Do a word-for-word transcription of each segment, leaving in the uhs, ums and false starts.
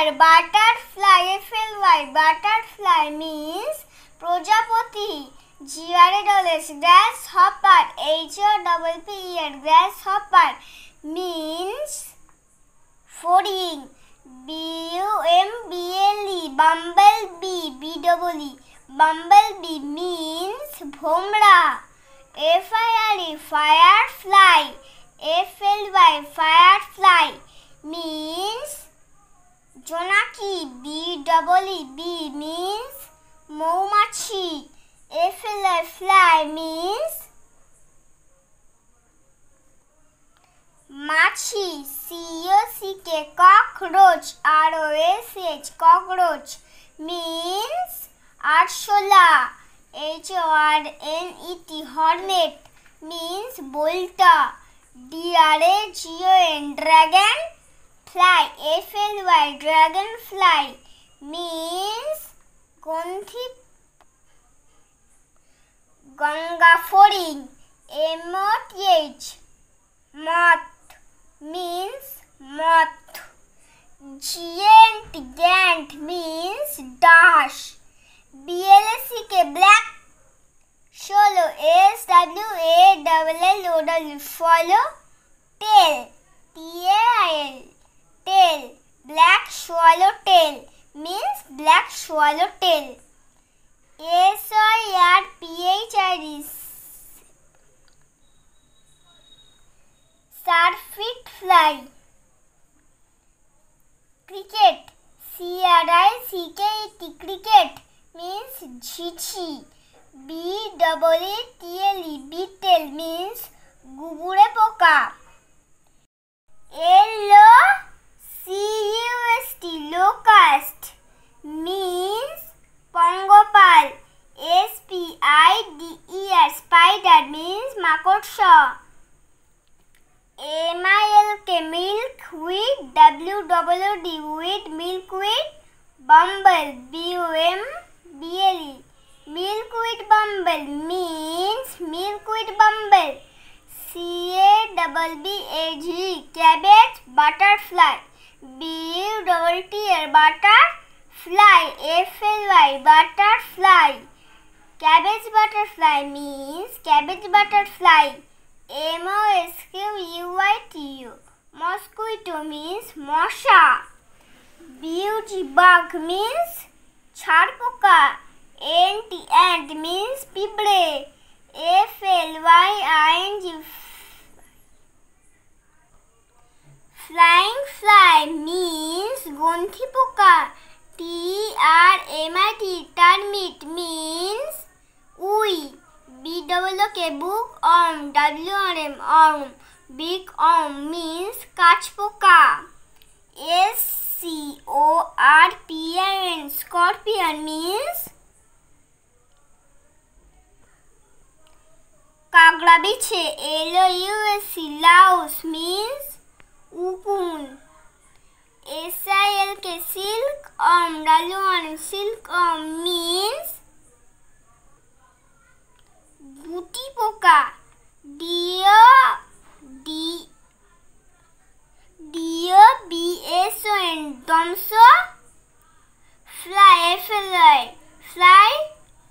Y, butterfly. F L Y, butterfly means Projapati. G R A S S, grasshopper. H O P P E R, grasshopper means foraging. B U M B L E, bumblebee. B E E, bumblebee means bhomra. F I R E, firefly. F L Y, firefly means jonaki. B E E, bee means moumachi. F L Y, fly means machi. C O C K, cockroach. R O S H, cockroach means arshola. H O R N E T, hornet means bolta. D R A G O N, dragon fly. F L Y, dragonfly means gonthi ganga foring. M O T H, moth means moth. Giant, gant means dash. B L A C K, black swallow. S W A L L O W, swallow. Tail, T A I L, tail. Black swallow tail means black swallow tail. S I R P H I D, surfeit fly. Cricket, C R I C K E T, cricket means jhichi. B E E T L E, beetle means gugure poka. L O C U S T, locust means pangopal. S P I D E R, spider means makotsha. M I L K, milkweed. W W D, weed, milkweed. Bumble, B U M B L E, milkweed bumble means milkweed bumble. C A B B A G, cabbage. Butterfly, B U T T R, butterfly. F L Y, butterfly. Cabbage butterfly means cabbage butterfly. M O S Q U I T O, mosquito means mosha. B U G, bug means chharpoka. N T, ant means pibre. F L Y I N G, flying fly means gonthi poka. T R M I T, termite means ui. B O O K, book worm. W R M, worm. Big worm means kachpoka. S C O R P I O N, scorpion means kagra biche. L O U S E, louse means upun. S I L K, silk worm. W R M, silk worm means guti poka. D O D D O B S O N, domso. Fly, F L Y, fly.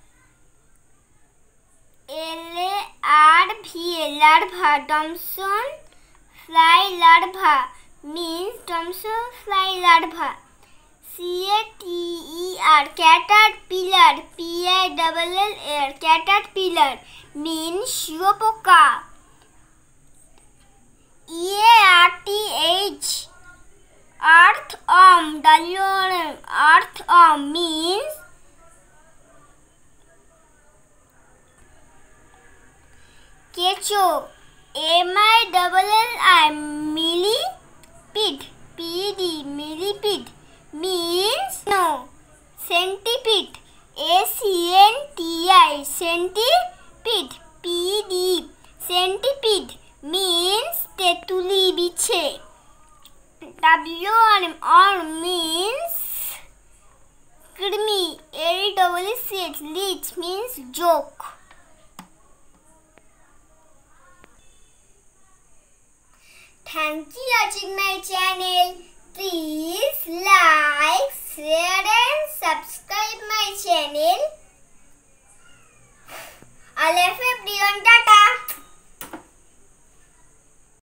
L A R V A, larva. Domson fly larva means domson fly larva. C A T E R, caterpillar. P I L L R, caterpillar means shuopoka. E A R T H, earthworm. W R M, earthworm means kecho. M I L L I, millipede. P E D, millipede means no. Centipede, C N T I, centipede. P E D, centipede means tetuli biche. W R M, worm means krimi. L E C H, leech means joke. Thank you for watching my channel. Please like, All everyone, tata.